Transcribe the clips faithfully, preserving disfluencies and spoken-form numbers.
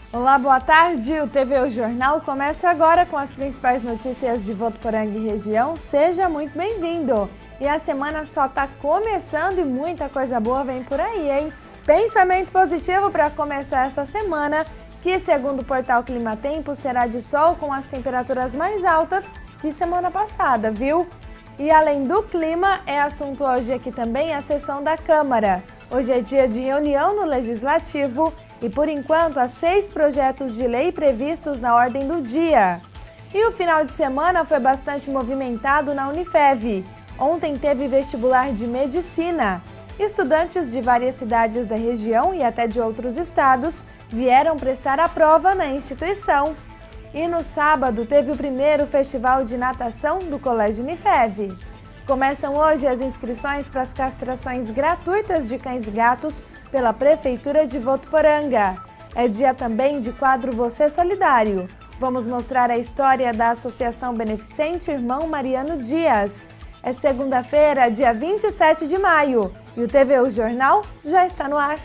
Olá, boa tarde. O T V O Jornal começa agora com as principais notícias de Votuporanga e região. Seja muito bem-vindo. E a semana só está começando e muita coisa boa vem por aí, hein? Pensamento positivo para começar essa semana, que segundo o portal Climatempo será de sol com as temperaturas mais altas que semana passada, viu? E além do clima, é assunto hoje aqui também a sessão da Câmara. Hoje é dia de reunião no Legislativo e, por enquanto, há seis projetos de lei previstos na ordem do dia. E o final de semana foi bastante movimentado na Unifev. Ontem teve vestibular de medicina. Estudantes de várias cidades da região e até de outros estados vieram prestar a prova na instituição. E no sábado teve o primeiro festival de natação do Colégio Unifev. Começam hoje as inscrições para as castrações gratuitas de cães e gatos pela Prefeitura de Votuporanga. É dia também de quadro Você Solidário. Vamos mostrar a história da Associação Beneficente Irmão Mariano Dias. É segunda-feira, dia vinte e sete de maio, e o T V O Jornal já está no ar.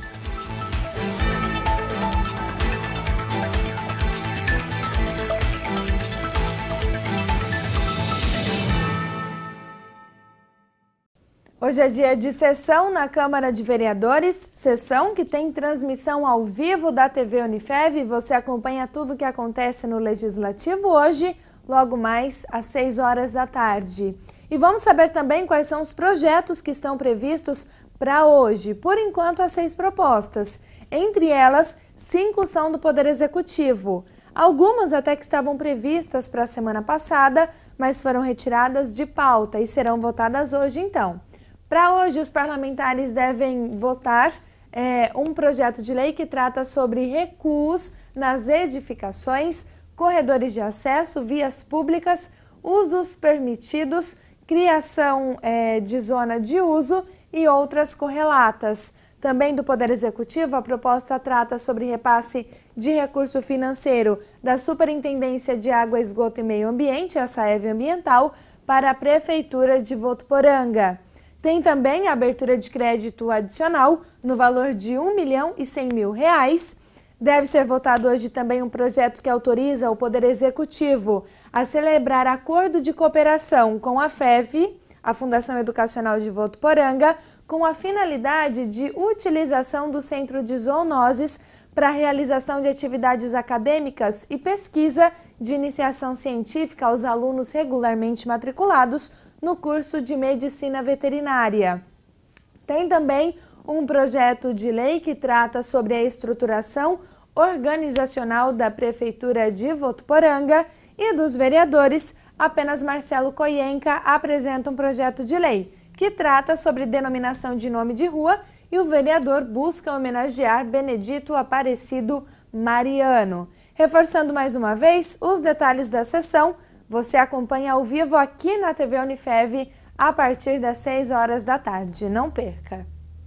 Hoje é dia de sessão na Câmara de Vereadores, sessão que tem transmissão ao vivo da T V Unifev. Você acompanha tudo o que acontece no Legislativo hoje, logo mais às seis horas da tarde. E vamos saber também quais são os projetos que estão previstos para hoje. Por enquanto, há seis propostas. Entre elas, cinco são do Poder Executivo. Algumas até que estavam previstas para a semana passada, mas foram retiradas de pauta e serão votadas hoje então. Para hoje, os parlamentares devem votar é, um projeto de lei que trata sobre recuos nas edificações, corredores de acesso, vias públicas, usos permitidos, criação é, de zona de uso e outras correlatas. Também do Poder Executivo, a proposta trata sobre repasse de recurso financeiro da Superintendência de Água, Esgoto e Meio Ambiente, a SAEV Ambiental, para a Prefeitura de Votuporanga. Tem também a abertura de crédito adicional no valor de um milhão e cem mil reais. Deve ser votado hoje também um projeto que autoriza o Poder Executivo a celebrar acordo de cooperação com a F E V, a Fundação Educacional de Votuporanga, com a finalidade de utilização do Centro de Zoonoses para a realização de atividades acadêmicas e pesquisa de iniciação científica aos alunos regularmente matriculados no curso de Medicina Veterinária. Tem também um projeto de lei que trata sobre a estruturação organizacional da Prefeitura de Votuporanga e dos vereadores. Apenas Marcelo Coienca apresenta um projeto de lei que trata sobre denominação de nome de rua e o vereador busca homenagear Benedito Aparecido Mariano. Reforçando mais uma vez os detalhes da sessão, você acompanha ao vivo aqui na T V Unifev a partir das seis horas da tarde. Não perca!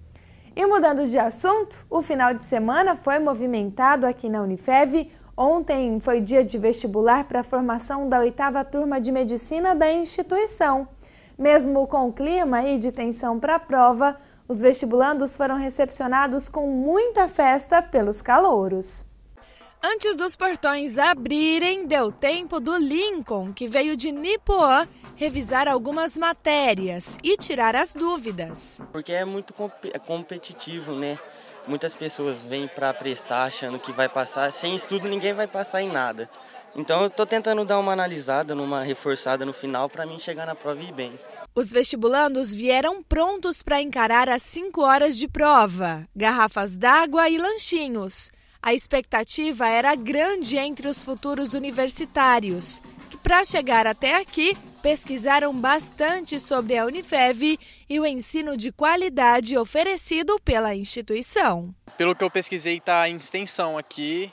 E mudando de assunto, o final de semana foi movimentado aqui na Unifev. Ontem foi dia de vestibular para a formação da oitava turma de medicina da instituição. Mesmo com o clima e de tensão para a prova, os vestibulandos foram recepcionados com muita festa pelos calouros. Antes dos portões abrirem, deu tempo do Lincoln, que veio de Nipoã, revisar algumas matérias e tirar as dúvidas. Porque é muito comp competitivo, né? Muitas pessoas vêm para prestar achando que vai passar. Sem estudo ninguém vai passar em nada. Então eu estou tentando dar uma analisada, numa reforçada no final para mim chegar na prova e ir bem. Os vestibulandos vieram prontos para encarar as cinco horas de prova, garrafas d'água e lanchinhos. A expectativa era grande entre os futuros universitários, que para chegar até aqui pesquisaram bastante sobre a Unifev e o ensino de qualidade oferecido pela instituição. Pelo que eu pesquisei, está em extensão aqui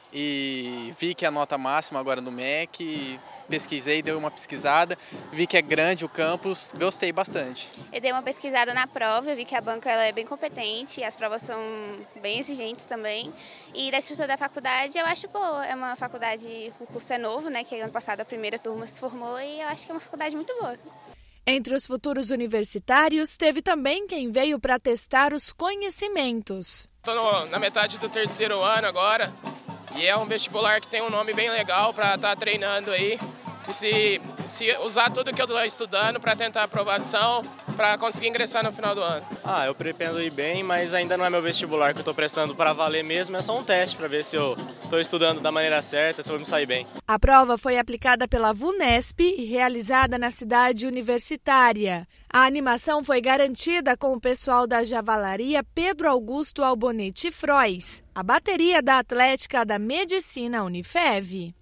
e vi que é a nota máxima agora no M E C. Pesquisei, dei uma pesquisada, vi que é grande o campus, gostei bastante. Eu dei uma pesquisada na prova, eu vi que a banca ela é bem competente, as provas são bem exigentes também. E da estrutura da faculdade eu acho boa, é uma faculdade, o curso é novo, né, que ano passado a primeira turma se formou e eu acho que é uma faculdade muito boa. Entre os futuros universitários, teve também quem veio para testar os conhecimentos. Estou na metade do terceiro ano agora E é um vestibular que tem um nome bem legal para estar treinando aí. E se, se usar tudo que eu estou estudando para tentar aprovação, para conseguir ingressar no final do ano. Ah, eu pretendo ir bem, mas ainda não é meu vestibular que eu estou prestando para valer mesmo, é só um teste para ver se eu estou estudando da maneira certa, se eu vou me sair bem. A prova foi aplicada pela VUNESP e realizada na cidade universitária. A animação foi garantida com o pessoal da Javalaria Pedro Augusto Albonete Frois, a bateria da Atlética da Medicina Unifev.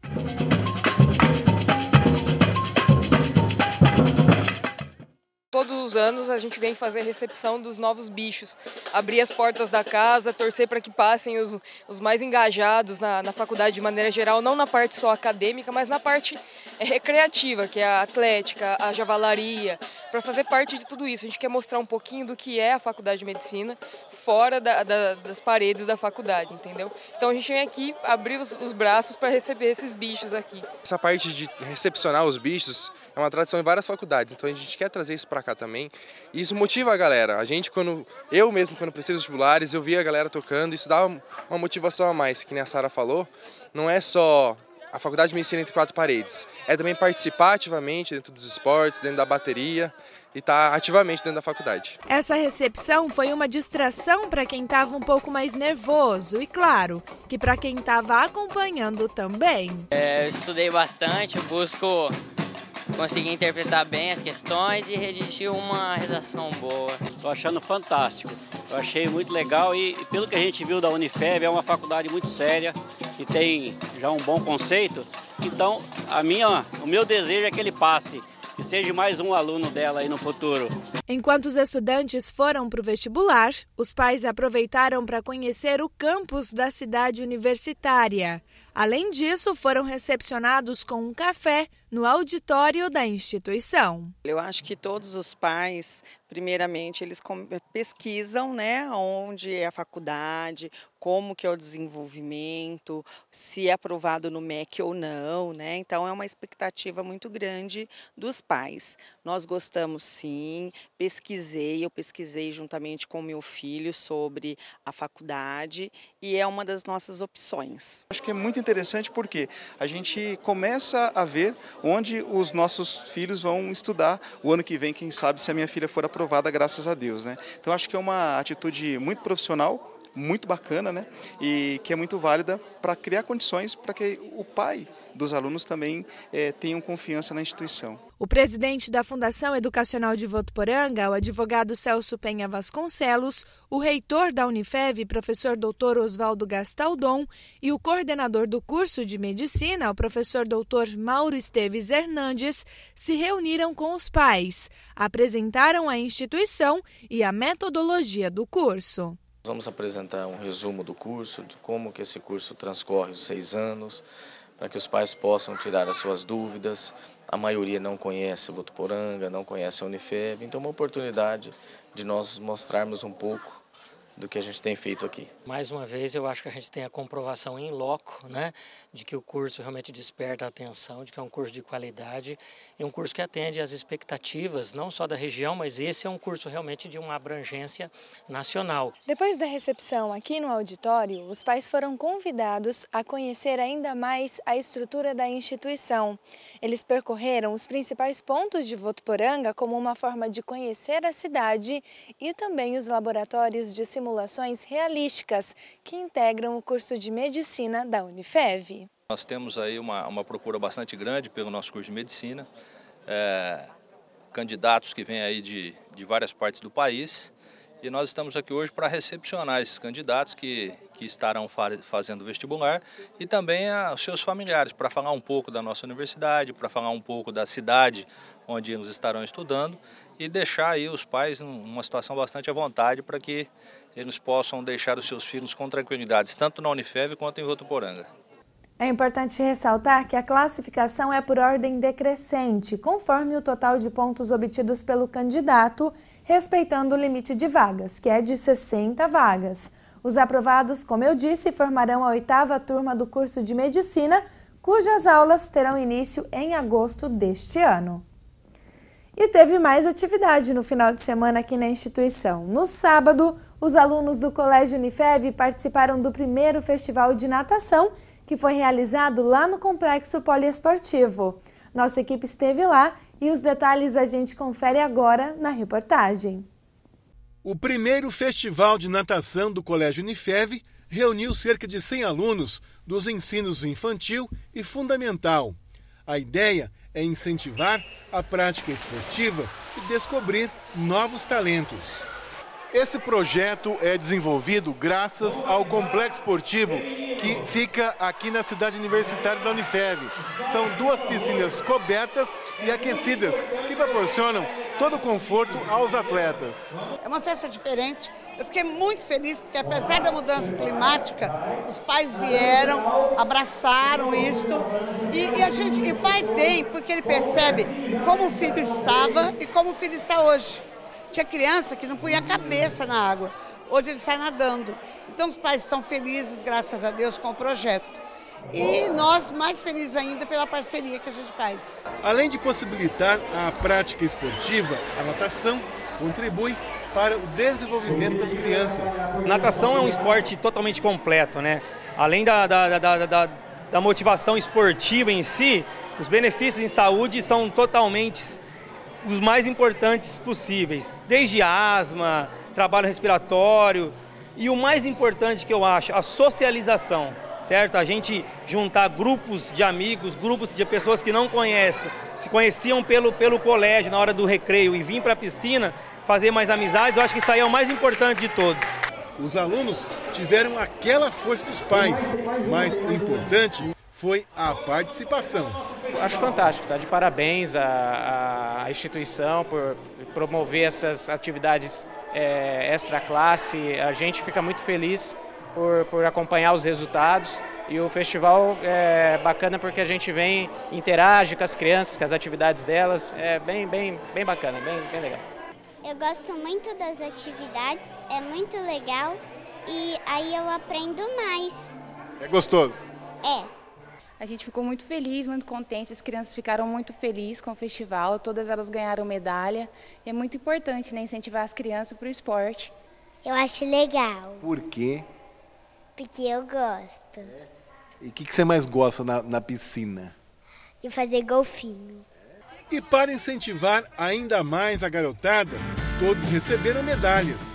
Todos os anos a gente vem fazer a recepção dos novos bichos, abrir as portas da casa, torcer para que passem os, os mais engajados na, na faculdade de maneira geral, não na parte só acadêmica, mas na parte é, recreativa, que é a atlética, a javalaria, para fazer parte de tudo isso. A gente quer mostrar um pouquinho do que é a faculdade de medicina fora da, da, das paredes da faculdade, entendeu? Então a gente vem aqui abrir os, os braços para receber esses bichos aqui. Essa parte de recepcionar os bichos é uma tradição em várias faculdades, então a gente quer trazer isso para cá também. E isso motiva a galera. A gente, quando eu mesmo, quando preciso de vestibulares, eu via a galera tocando, isso dá uma motivação a mais, que nem a Sara falou. Não é só a faculdade de medicina entre quatro paredes, é também participar ativamente dentro dos esportes, dentro da bateria e estar ativamente dentro da faculdade. Essa recepção foi uma distração para quem estava um pouco mais nervoso e, claro, que para quem estava acompanhando também. É, eu estudei bastante, eu busco conseguir interpretar bem as questões e redigir uma redação boa. Estou achando fantástico, eu achei muito legal e pelo que a gente viu da Unifev, é uma faculdade muito séria, que tem já um bom conceito, então a minha, o meu desejo é que ele passe, que seja mais um aluno dela aí no futuro. Enquanto os estudantes foram para o vestibular, os pais aproveitaram para conhecer o campus da cidade universitária. Além disso, foram recepcionados com um café no auditório da instituição. Eu acho que todos os pais, primeiramente, eles pesquisam, né, onde é a faculdade, como que é o desenvolvimento, se é aprovado no M E C ou não, né? Então é uma expectativa muito grande dos pais. Nós gostamos sim, pesquisei, eu pesquisei juntamente com meu filho sobre a faculdade e é uma das nossas opções. Acho que é muito interessante porque a gente começa a ver onde os nossos filhos vão estudar o ano que vem, quem sabe se a minha filha for aprovada, graças a Deus, né? Então acho que é uma atitude muito profissional, muito bacana, né? E que é muito válida para criar condições para que o pai dos alunos também é, tenham confiança na instituição. O presidente da Fundação Educacional de Votuporanga, o advogado Celso Penha Vasconcelos, o reitor da Unifev, professor doutor Oswaldo Gastaldon, e o coordenador do curso de medicina, o professor doutor Mauro Esteves Hernandes, se reuniram com os pais, apresentaram a instituição e a metodologia do curso. Vamos apresentar um resumo do curso, de como que esse curso transcorre os seis anos, para que os pais possam tirar as suas dúvidas. A maioria não conhece Votuporanga, não conhece a Unifev, então é uma oportunidade de nós mostrarmos um pouco do que a gente tem feito aqui. Mais uma vez, eu acho que a gente tem a comprovação in loco, né, de que o curso realmente desperta a atenção, de que é um curso de qualidade, é um curso que atende às expectativas, não só da região, mas esse é um curso realmente de uma abrangência nacional. Depois da recepção aqui no auditório, os pais foram convidados a conhecer ainda mais a estrutura da instituição. Eles percorreram os principais pontos de Votuporanga como uma forma de conhecer a cidade e também os laboratórios de simulações realísticas que integram o curso de medicina da Unifev. Nós temos aí uma, uma procura bastante grande pelo nosso curso de medicina, é, candidatos que vêm aí de, de várias partes do país, e nós estamos aqui hoje para recepcionar esses candidatos que, que estarão fazendo vestibular e também os seus familiares, para falar um pouco da nossa universidade, para falar um pouco da cidade onde eles estarão estudando e deixar aí os pais numa situação bastante à vontade para que eles possam deixar os seus filhos com tranquilidade, tanto na Unifev quanto em Votuporanga. É importante ressaltar que a classificação é por ordem decrescente, conforme o total de pontos obtidos pelo candidato, respeitando o limite de vagas, que é de sessenta vagas. Os aprovados, como eu disse, formarão a oitava turma do curso de medicina, cujas aulas terão início em agosto deste ano. E teve mais atividade no final de semana aqui na instituição. No sábado, os alunos do Colégio Unifev participaram do primeiro festival de natação, que foi realizado lá no Complexo Poliesportivo. Nossa equipe esteve lá e os detalhes a gente confere agora na reportagem. O primeiro festival de natação do Colégio Unifev reuniu cerca de cem alunos dos ensinos infantil e fundamental. A ideia é incentivar a prática esportiva e descobrir novos talentos. Esse projeto é desenvolvido graças ao Complexo Esportivo, que fica aqui na cidade universitária da Unifev. São duas piscinas cobertas e aquecidas, que proporcionam todo o conforto aos atletas. É uma festa diferente. Eu fiquei muito feliz porque, apesar da mudança climática, os pais vieram, abraçaram isto e, e, a gente, e o pai vem porque ele percebe como o filho estava e como o filho está hoje. Tinha criança que não punha a cabeça na água, hoje ele sai nadando. Então os pais estão felizes, graças a Deus, com o projeto. E nós mais felizes ainda pela parceria que a gente faz. Além de possibilitar a prática esportiva, a natação contribui para o desenvolvimento das crianças. Natação é um esporte totalmente completo, né? Além da, da, da, da, da motivação esportiva em si, os benefícios em saúde são totalmente os mais importantes possíveis, desde asma, trabalho respiratório e o mais importante que eu acho, a socialização, certo? A gente juntar grupos de amigos, grupos de pessoas que não conhecem, se conheciam pelo, pelo colégio na hora do recreio e vir para a piscina, fazer mais amizades, eu acho que isso aí é o mais importante de todos. Os alunos tiveram aquela força dos pais, mas o importante foi a participação. Acho fantástico, tá? De parabéns à, à instituição por promover essas atividades é, extra classe. A gente fica muito feliz por, por acompanhar os resultados e o festival é bacana porque a gente vem, interage com as crianças, com as atividades delas, é bem, bem, bem bacana, bem, bem legal. Eu gosto muito das atividades, é muito legal e aí eu aprendo mais. É gostoso? É. A gente ficou muito feliz, muito contente, as crianças ficaram muito felizes com o festival, todas elas ganharam medalha. E é muito importante, né, incentivar as crianças para o esporte. Eu acho legal. Por quê? Porque eu gosto. É. E o que, que você mais gosta na, na piscina? De fazer golfinho. E para incentivar ainda mais a garotada, todos receberam medalhas.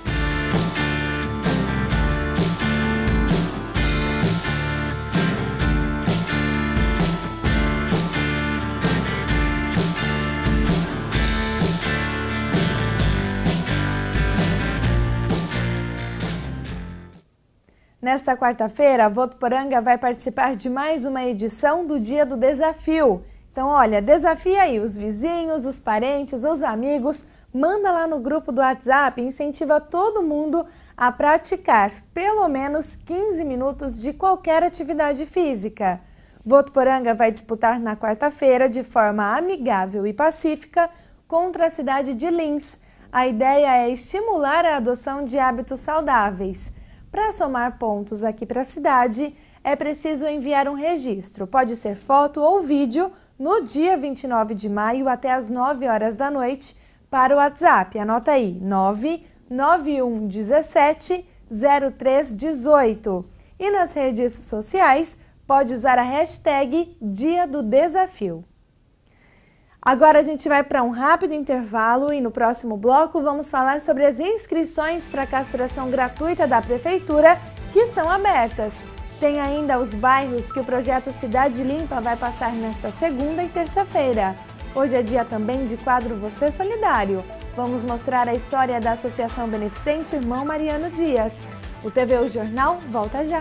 Nesta quarta-feira, a Votuporanga vai participar de mais uma edição do Dia do Desafio. Então, olha, desafia aí os vizinhos, os parentes, os amigos, manda lá no grupo do WhatsApp e incentiva todo mundo a praticar pelo menos quinze minutos de qualquer atividade física. Votuporanga vai disputar na quarta-feira de forma amigável e pacífica contra a cidade de Lins. A ideia é estimular a adoção de hábitos saudáveis. Para somar pontos aqui para a cidade, é preciso enviar um registro, pode ser foto ou vídeo, no dia vinte e nove de maio até às nove horas da noite para o WhatsApp. Anota aí, nove nove um um sete zero três um oito. E nas redes sociais, pode usar a hashtag Dia do Desafio. Agora a gente vai para um rápido intervalo e no próximo bloco vamos falar sobre as inscrições para a castração gratuita da Prefeitura que estão abertas. Tem ainda os bairros que o projeto Cidade Limpa vai passar nesta segunda e terça-feira. Hoje é dia também de quadro Você Solidário. Vamos mostrar a história da Associação Beneficente Irmão Mariano Dias. O T V O Jornal volta já.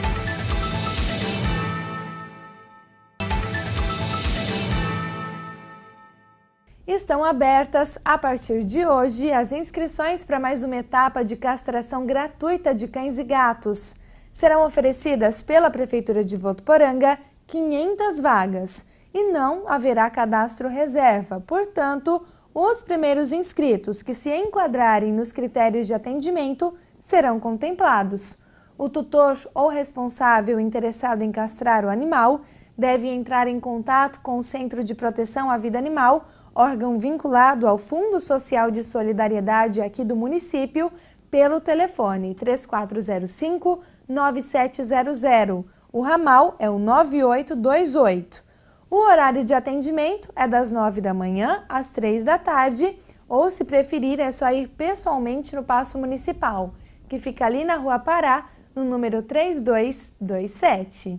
Estão abertas, a partir de hoje, as inscrições para mais uma etapa de castração gratuita de cães e gatos. Serão oferecidas pela Prefeitura de Votuporanga quinhentas vagas e não haverá cadastro reserva. Portanto, os primeiros inscritos que se enquadrarem nos critérios de atendimento serão contemplados. O tutor ou responsável interessado em castrar o animal deve entrar em contato com o Centro de Proteção à Vida Animal, órgão vinculado ao Fundo Social de Solidariedade aqui do município, pelo telefone três quatro zero cinco, nove sete zero zero O ramal é o nove oito dois oito. O horário de atendimento é das nove da manhã às três da tarde, ou se preferir é só ir pessoalmente no Paço Municipal, que fica ali na Rua Pará, no número três dois dois sete.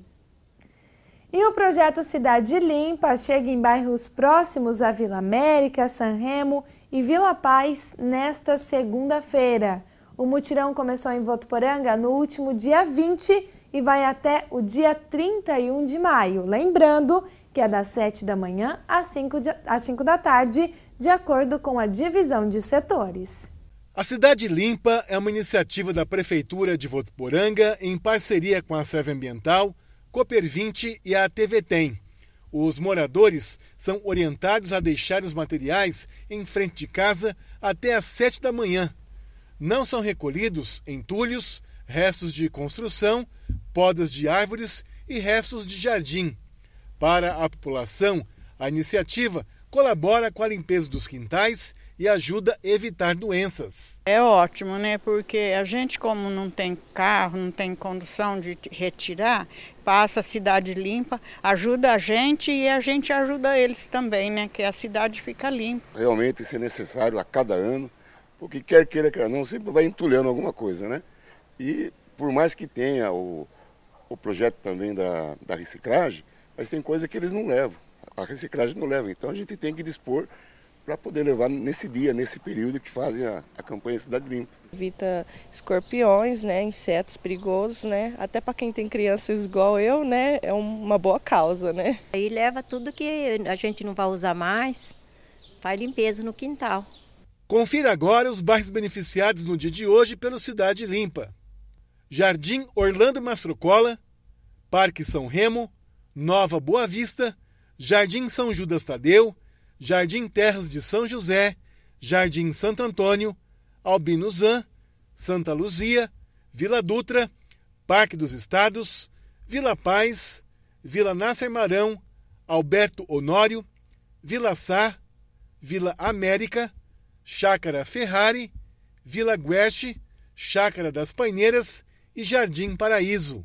E o projeto Cidade Limpa chega em bairros próximos à Vila América, San Remo e Vila Paz nesta segunda-feira. O mutirão começou em Votuporanga no último dia vinte e vai até o dia trinta e um de maio. Lembrando que é das sete da manhã às cinco da tarde, de acordo com a divisão de setores. A Cidade Limpa é uma iniciativa da Prefeitura de Votuporanga em parceria com a Serve Ambiental, Cooper vinte e a T V Tem. Os moradores são orientados a deixar os materiais em frente de casa até às sete da manhã. Não são recolhidos entulhos, restos de construção, podas de árvores e restos de jardim. Para a população, a iniciativa colabora com a limpeza dos quintais e ajuda a evitar doenças. É ótimo, né? Porque a gente, como não tem carro, não tem condução de retirar, passa a Cidade Limpa, ajuda a gente e a gente ajuda eles também, né? Que a cidade fica limpa. Realmente isso é necessário a cada ano, porque quer queira, quer não, sempre vai entulhando alguma coisa, né? E por mais que tenha o, o projeto também da, da reciclagem, mas tem coisa que eles não levam, a reciclagem não leva, então a gente tem que dispor para poder levar nesse dia, nesse período que fazem a, a campanha Cidade Limpa. Evita escorpiões, né, insetos perigosos, né, até para quem tem crianças igual eu, né, é uma boa causa, né. Aí leva tudo que a gente não vai usar mais, faz limpeza no quintal. Confira agora os bairros beneficiados no dia de hoje pelo Cidade Limpa. Jardim Orlando Mastrocola, Parque São Remo, Nova Boa Vista, Jardim São Judas Tadeu, Jardim Terras de São José, Jardim Santo Antônio, Albino Zan, Santa Luzia, Vila Dutra, Parque dos Estados, Vila Paz, Vila Nasser Marão, Alberto Honório, Vila Sá, Vila América, Chácara Ferrari, Vila Guerche, Chácara das Paineiras e Jardim Paraíso.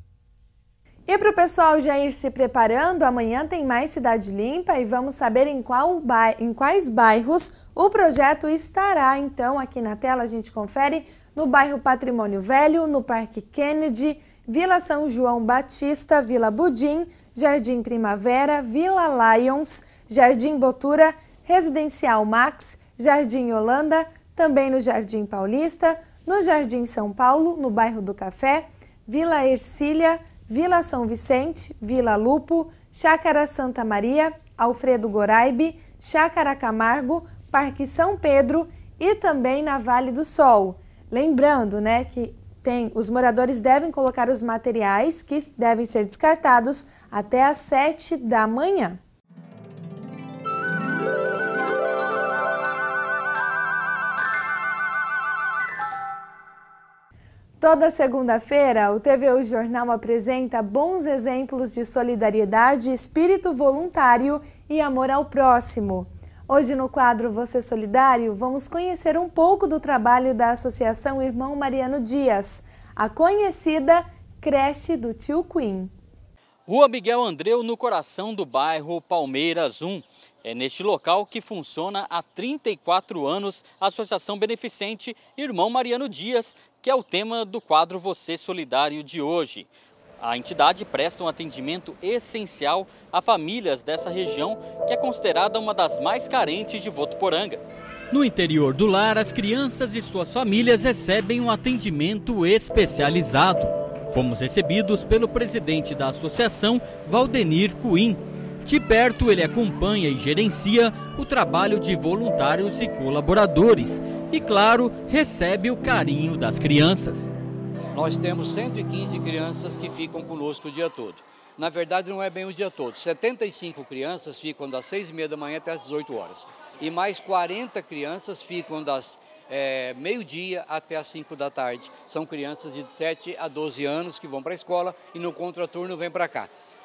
E para o pessoal já ir se preparando, amanhã tem mais Cidade Limpa e vamos saber em, qual em quais bairros o projeto estará. Então, aqui na tela a gente confere no bairro Patrimônio Velho, no Parque Kennedy, Vila São João Batista, Vila Budim, Jardim Primavera, Vila Lions, Jardim Botura, Residencial Max, Jardim Holanda, também no Jardim Paulista, no Jardim São Paulo, no bairro do Café, Vila Ercília, Vila São Vicente, Vila Lupo, Chácara Santa Maria, Alfredo Goraibe, Chácara Camargo, Parque São Pedro e também na Vale do Sol. Lembrando, né, que tem, os moradores devem colocar os materiais que devem ser descartados até às sete da manhã. Toda segunda-feira, o T V U Jornal apresenta bons exemplos de solidariedade, espírito voluntário e amor ao próximo. Hoje, no quadro Você Solidário, vamos conhecer um pouco do trabalho da Associação Irmão Mariano Dias, a conhecida Creche do Tio Queen. Rua Miguel Andreu, no coração do bairro Palmeiras um. É neste local que funciona há trinta e quatro anos a Associação Beneficente Irmão Mariano Dias, que é o tema do quadro Você Solidário de hoje. A entidade presta um atendimento essencial a famílias dessa região, que é considerada uma das mais carentes de Votuporanga. No interior do lar, as crianças e suas famílias recebem um atendimento especializado. Fomos recebidos pelo presidente da associação, Valdenir Queen. De perto, ele acompanha e gerencia o trabalho de voluntários e colaboradores e, claro, recebe o carinho das crianças. Nós temos cento e quinze crianças que ficam conosco o dia todo. Na verdade, não é bem o dia todo. setenta e cinco crianças ficam das seis e meia da manhã até as dezoito horas. E mais quarenta crianças ficam das é, meio-dia até as cinco da tarde. São crianças de sete a doze anos que vão para a escola e no contraturno vêm para cá.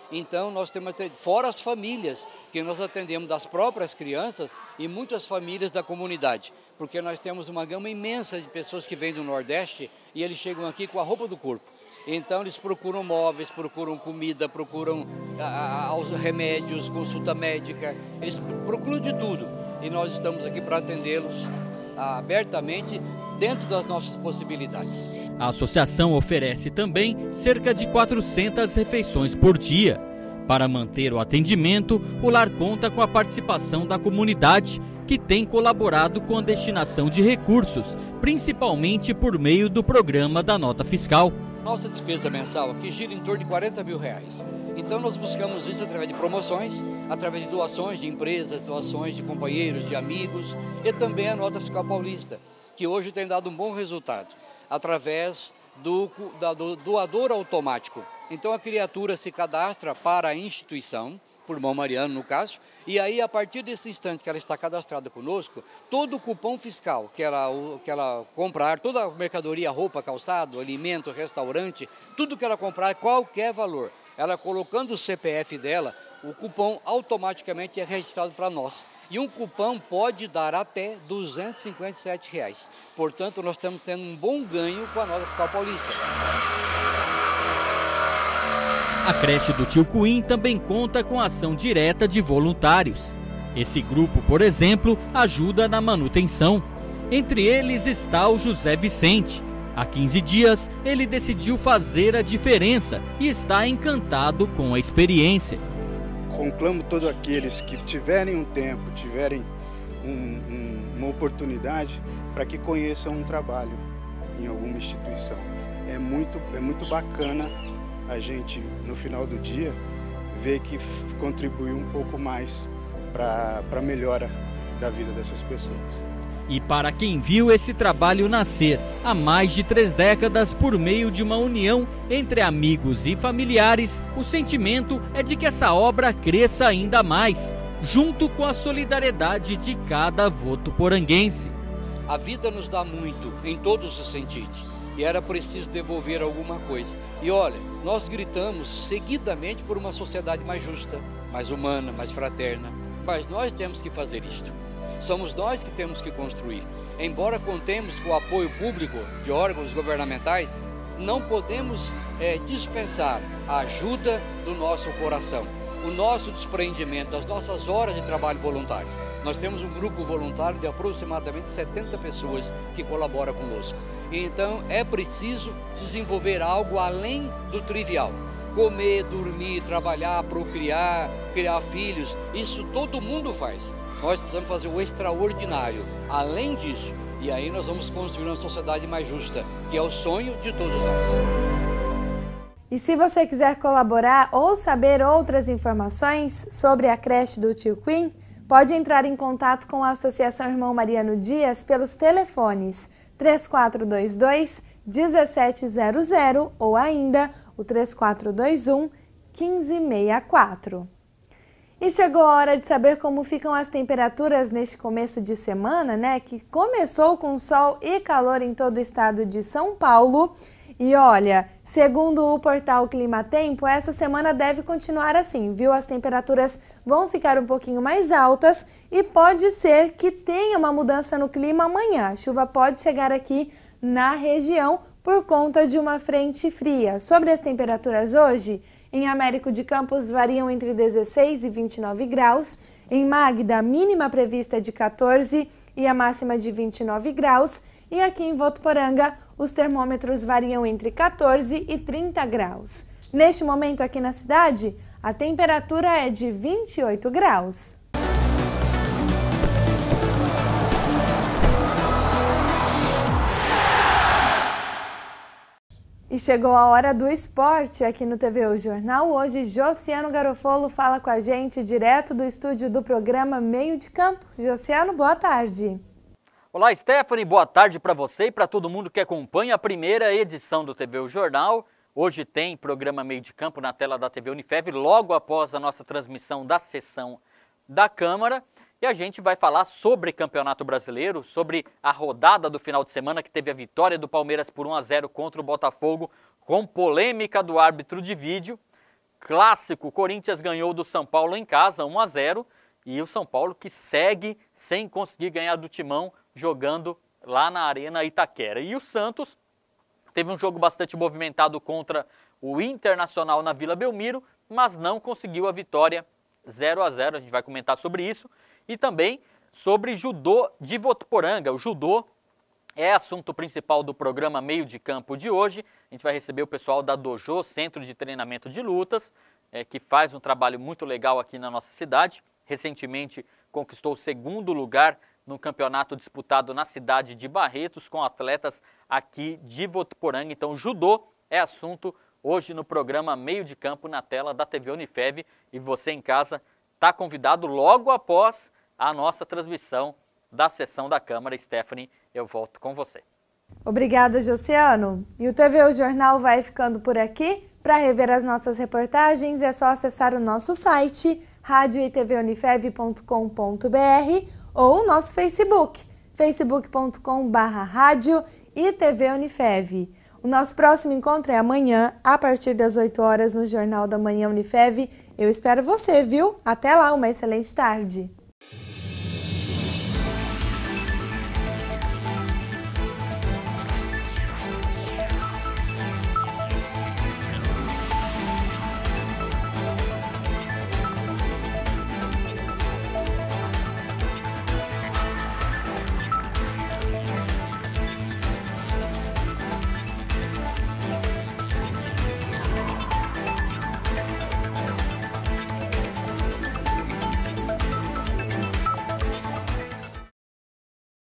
Então nós temos, fora as famílias, que nós atendemos das próprias crianças e muitas famílias da comunidade, porque nós temos uma gama imensa de pessoas que vêm do Nordeste e eles chegam aqui com a roupa do corpo. Então eles procuram móveis, procuram comida, procuram ah, os remédios, consulta médica, eles procuram de tudo. E nós estamos aqui para atendê-los ah, abertamente, dentro das nossas possibilidades. A associação oferece também cerca de quatrocentas refeições por dia. Para manter o atendimento, o lar conta com a participação da comunidade, que tem colaborado com a destinação de recursos, principalmente por meio do programa da nota fiscal. Nossa despesa mensal aqui gira em torno de quarenta mil reais. Então nós buscamos isso através de promoções, através de doações de empresas, doações de companheiros, de amigos e também a nota fiscal paulista, que hoje tem dado um bom resultado, através do, da, do doador automático. Então a criatura se cadastra para a instituição, por irmão Mariano no caso, e aí a partir desse instante que ela está cadastrada conosco, todo o cupom fiscal que ela, que ela comprar, toda a mercadoria, roupa, calçado, alimento, restaurante, tudo que ela comprar, qualquer valor, ela colocando o C P F dela, o cupom automaticamente é registrado para nós. E um cupom pode dar até duzentos e cinquenta e sete reais. Portanto, nós estamos tendo um bom ganho com a nota fiscal paulista. A creche do Tio Cuim também conta com a ação direta de voluntários. Esse grupo, por exemplo, ajuda na manutenção. Entre eles está o José Vicente. Há quinze dias, ele decidiu fazer a diferença e está encantado com a experiência. Conclamo todos aqueles que tiverem um tempo, tiverem um, um, uma oportunidade, para que conheçam um trabalho em alguma instituição. É muito, é muito bacana a gente, no final do dia, ver que contribuiu um pouco mais para a melhora da vida dessas pessoas. E para quem viu esse trabalho nascer há mais de três décadas por meio de uma união entre amigos e familiares, o sentimento é de que essa obra cresça ainda mais, junto com a solidariedade de cada votuporanguense. A vida nos dá muito, em todos os sentidos, e era preciso devolver alguma coisa. E olha, nós gritamos seguidamente por uma sociedade mais justa, mais humana, mais fraterna, mas nós temos que fazer isto. Somos nós que temos que construir. Embora contemos com o apoio público de órgãos governamentais, não podemos é, dispensar a ajuda do nosso coração, o nosso despreendimento, as nossas horas de trabalho voluntário. Nós temos um grupo voluntário de aproximadamente setenta pessoas que colaboram conosco. Então é preciso desenvolver algo além do trivial. Comer, dormir, trabalhar, procriar, criar filhos, isso todo mundo faz. Nós precisamos fazer o extraordinário, além disso, e aí nós vamos construir uma sociedade mais justa, que é o sonho de todos nós. E se você quiser colaborar ou saber outras informações sobre a creche do Tio Cuim, pode entrar em contato com a Associação Irmão Mariano Dias pelos telefones três quatro dois dois, um sete zero zero ou ainda o três quatro dois um, um cinco seis quatro. E chegou a hora de saber como ficam as temperaturas neste começo de semana, né? Que começou com sol e calor em todo o estado de São Paulo. E olha, segundo o portal Climatempo, essa semana deve continuar assim, viu? As temperaturas vão ficar um pouquinho mais altas e pode ser que tenha uma mudança no clima amanhã. A chuva pode chegar aqui na região por conta de uma frente fria. Sobre as temperaturas hoje, em Américo de Campos variam entre dezesseis e vinte e nove graus. Em Magda, a mínima prevista é de quatorze e a máxima de vinte e nove graus. E aqui em Votuporanga, os termômetros variam entre quatorze e trinta graus. Neste momento aqui na cidade, a temperatura é de vinte e oito graus. E chegou a hora do esporte aqui no T V O Jornal. Hoje, Josiano Garofolo fala com a gente direto do estúdio do programa Meio de Campo. Josiano, boa tarde. Olá, Stephanie, boa tarde para você e para todo mundo que acompanha a primeira edição do T V O Jornal. Hoje tem programa Meio de Campo na tela da T V Unifev, logo após a nossa transmissão da sessão da Câmara. E a gente vai falar sobre Campeonato Brasileiro, sobre a rodada do final de semana que teve a vitória do Palmeiras por um a zero contra o Botafogo, com polêmica do árbitro de vídeo. clássico, o Corinthians ganhou do São Paulo em casa, um a zero, e o São Paulo que segue sem conseguir ganhar do Timão, jogando lá na Arena Itaquera. E o Santos teve um jogo bastante movimentado contra o Internacional na Vila Belmiro, mas não conseguiu a vitória, zero a zero, a gente vai comentar sobre isso. E também sobre judô de Votuporanga. O judô é assunto principal do programa Meio de Campo de hoje. A gente vai receber o pessoal da Dojo, Centro de Treinamento de Lutas, é, que faz um trabalho muito legal aqui na nossa cidade. Recentemente conquistou o segundo lugar no campeonato disputado na cidade de Barretos com atletas aqui de Votuporanga. Então, judô é assunto hoje no programa Meio de Campo na tela da T V Unifev. E você em casa está convidado logo após a nossa transmissão da sessão da Câmara. Stephanie, eu volto com você. Obrigada, Josiano. E o T V O Jornal vai ficando por aqui. Para rever as nossas reportagens é só acessar o nosso site rádio e t v unifev ponto com ponto b r ou o nosso Facebook, facebook ponto com barra rádio e T V Unifev. O nosso próximo encontro é amanhã, a partir das oito horas, no Jornal da Manhã Unifev. Eu espero você, viu? Até lá, uma excelente tarde.